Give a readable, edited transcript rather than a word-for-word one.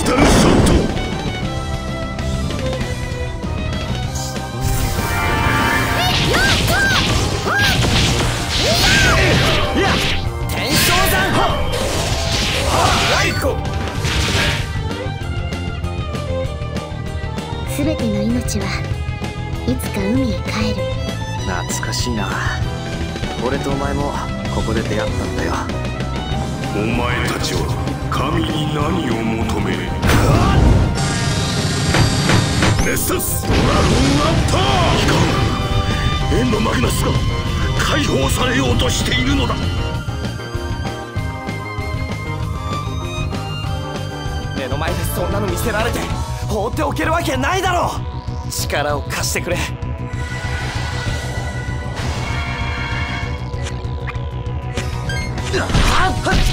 タルショット。 いや天正山ライコ。 すべての命はいつか海へ帰る。 懐かしいな。俺とお前もここで出会ったんだよ。 お前たちは神に何を求める？ネスタスドラゴンアッター。いかん、エンドマグナスが解放されようとしているのだ。 目の前でそんなの見せられて放っておけるわけないだろう。力を貸してくれ。はっはっ